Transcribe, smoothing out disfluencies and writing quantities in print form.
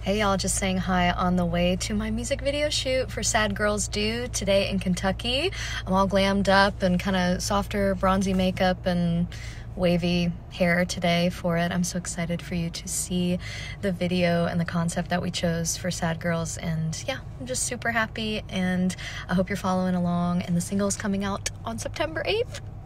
Hey y'all, just saying hi on the way to my music video shoot for Sad Girls Do today in Kentucky. I'm all glammed up and kind of softer bronzy makeup and wavy hair today for it. I'm so excited for you to see the video and the concept that we chose for Sad Girls, and yeah, I'm just super happy and I hope you're following along, and the single is coming out on September 8th.